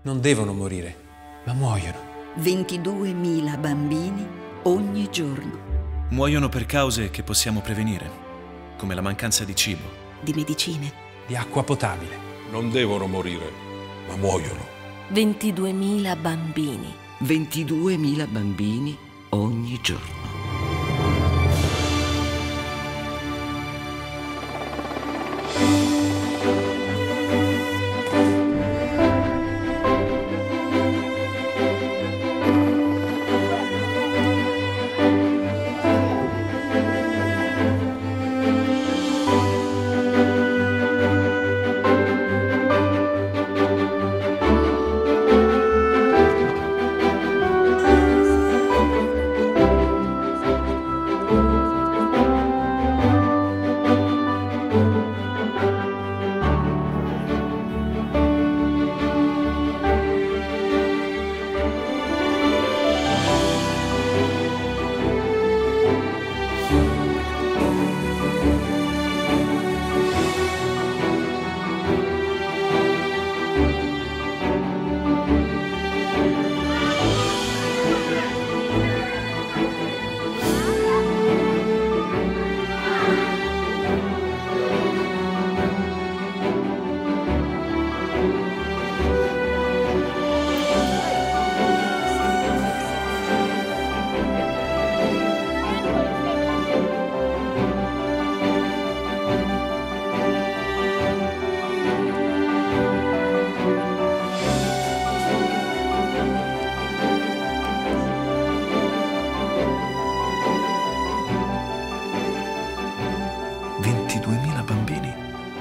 Non devono morire, ma muoiono. 22.000 bambini ogni giorno. Muoiono per cause che possiamo prevenire, come la mancanza di cibo, Di medicine. Di acqua potabile. Non devono morire, ma muoiono. 22.000 bambini. 22.000 bambini ogni giorno. Bambini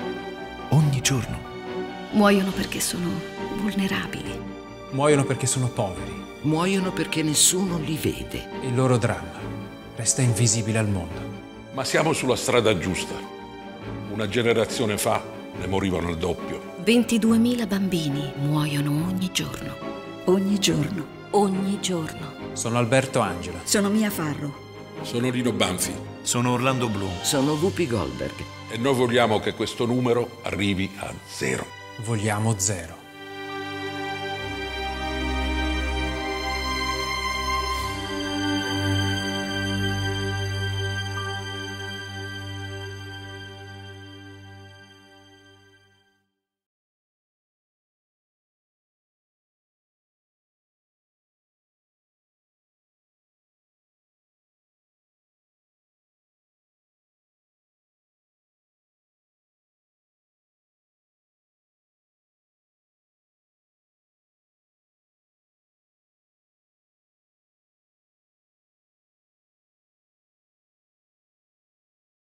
ogni giorno. Muoiono perché sono vulnerabili. Muoiono perché sono poveri. Muoiono perché nessuno li vede. Il loro dramma resta invisibile al mondo. Ma siamo sulla strada giusta. Una generazione fa ne morivano il doppio. 22.000 bambini muoiono ogni giorno. Ogni giorno. Ogni giorno. Sono Alberto Angela. Sono Mia Farrow. Sono Rino Banfi Sono Orlando Bloom. Sono Whoopi Goldberg. e noi vogliamo che questo numero arrivi a 0. Vogliamo 0.